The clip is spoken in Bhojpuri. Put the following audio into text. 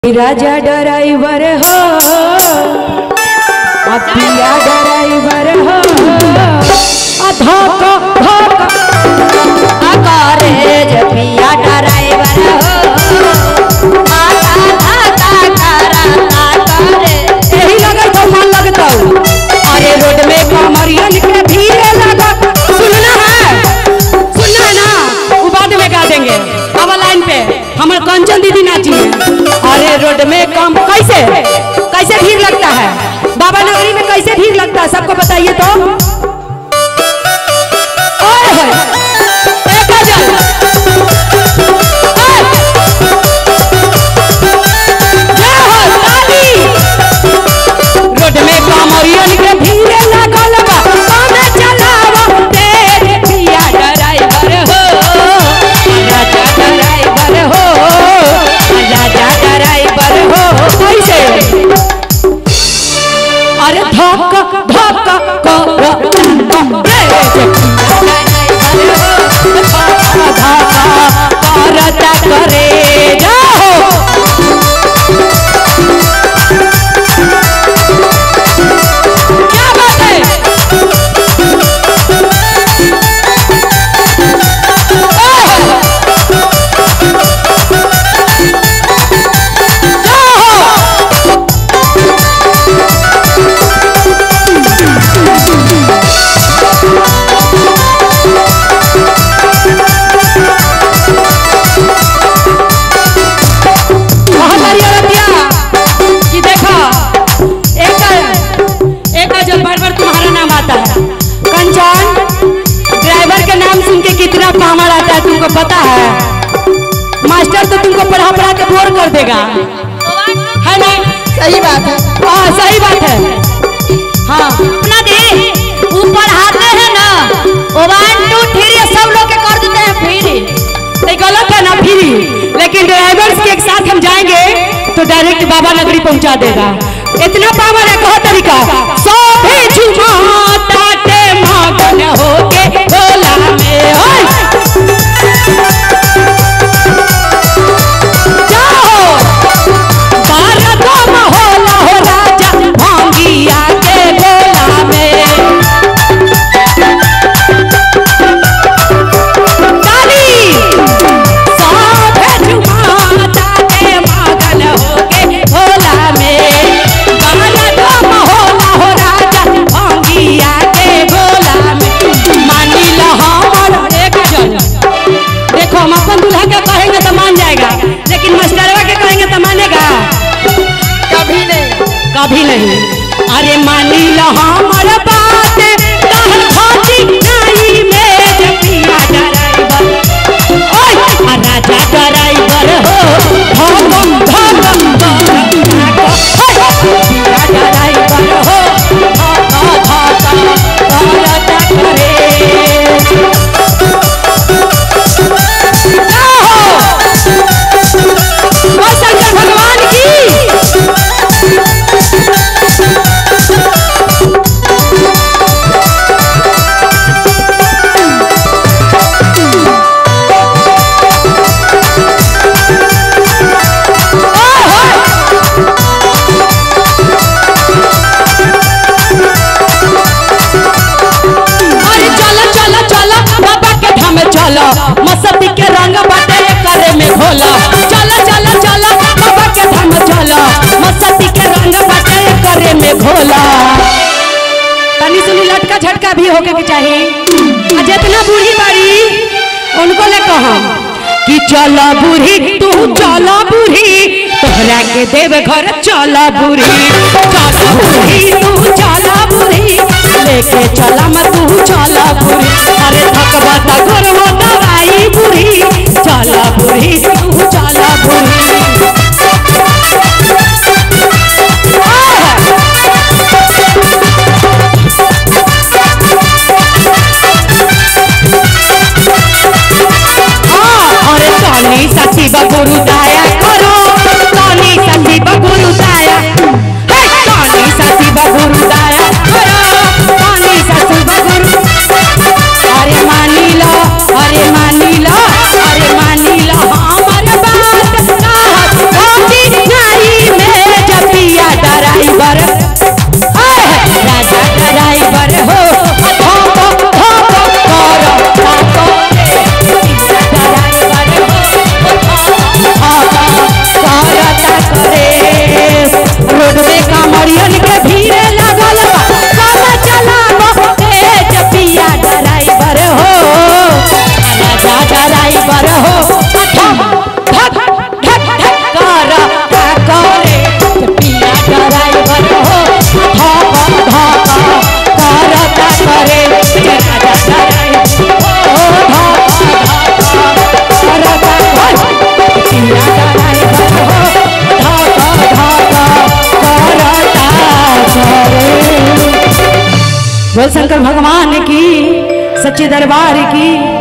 राजा ड्राइवर हो पिया ड्राइवर हो धोखा धोखा कॉलेज पिया ड्राइवर हो यही लगे तो मन लगता अरे रोड में कमरियन के भीड़ लगा। सुनना है ना वो बाद में गा देंगे। अब लाइन पे हमारे कंचन दीदी नाची है। अरे रोड में कम कैसे भीड़ लगता है, बाबा नगरी में कैसे भीड़ लगता है सबको बताइए तो। रोड में कमरियन के भीड़ लगल बा हमें चलावा तेज पिया ड्राइवर हो राजा ड्राइवर हो राजा ड्राइवर हो। कैसे अरे धक्का धक्का करता करे जाओ। क्या बात है कितना पामर आता है तुमको पता है। मास्टर तो तुमको पढ़ा के बोर कर देगा है ना। सही बात है। हाँ सही बात है। हाँ अपना दे वो पढ़ाते हैं ना 1 2 3 सब लोग के कर देते हैं फ्री। नहीं गलत है ना फ्री, लेकिन ड्राइवर्स के एक साथ हम जाएंगे तो डायरेक्ट बाबा नगरी पहुंचा देगा। इतना पावर है कहो तरीका सोभे झुमाता ते मगन होके भोला में जाओ भारत महोला हो राजा भांगिया के भोला में डाली सोभे झुमाता ते मगन होके भोला में हम अपन दूल्हा के कहेंगे तो मान जाएगा, लेकिन मास्टरवा के कहेंगे तो मानेगा कभी नहीं। अरे मानी लो हमार बात कहल खोजी नहीं में पिया ड्राइवर ओए राजा ड्राइवर हो भगम भगम पिया ड्राइवर हो करता करे भगवान की। चलो मस्ती के रंग बाटे करे में भोला चलो चलो चलो बाबा के धाम चलो मस्ती के रंग बाटे करे में भोला। तनी सुनी लटका झटका भी होके के चाहिए। जितना बूढ़ी बाड़ी उनको ले कहो कि चलो बूढ़ी तू चलो बूढ़ी तोहरा के देव घर चलो बूढ़ी चलो बूढ़ी तू चलो बूढ़ी लेके चला मत तू चला बूढ़ी। अरे थकबा तक हो दवाई बूढ़ी चला बूढ़ी तू चला बूढ़ी। अरे कानी सची बगुरु दाया करो कानी सची बगुरु दाया कानी सची बगुरु दाया करो कानी सची बगुरु। अरे मानी लो बोल शंकर भगवान की, सच्चे दरबार की।